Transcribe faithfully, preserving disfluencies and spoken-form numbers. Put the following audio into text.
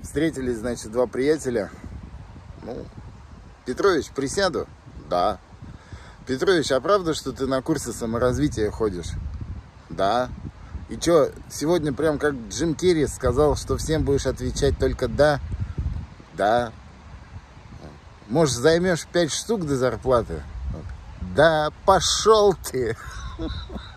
Встретились, значит, два приятеля. Ну, Петрович, присяду? Да. Петрович, а правда, что ты на курсы саморазвития ходишь? Да. И что, сегодня прям как Джим Керри сказал, что всем будешь отвечать только да? Да. Может, займешь пять штук до зарплаты? Да, пошел ты.